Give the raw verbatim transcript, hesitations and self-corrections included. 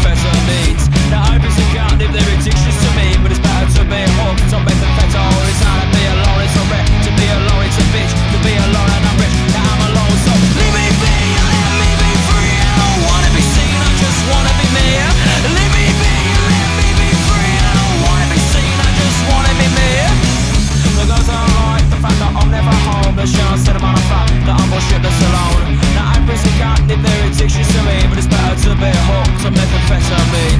methamphetamines. Now Aprons Catnip, they're addictions to me, but it's better to be hooked on methamphet-o. It's not to be alone, it's a wreck. To be alone, it's a bitch. To be alone and I'm rich, now I'm alone, so leave me be, let me be free. I don't wanna be seen, I just wanna be me. Leave me be, let me be free. I don't wanna be seen, I just wanna be me. The girls don't like the fact that I'm never home. The chance that I'm on a fact that I'm more shitless alone. Now Aprons Catnip, they're addictions to me, but it's better to be hooked on methamphetamines.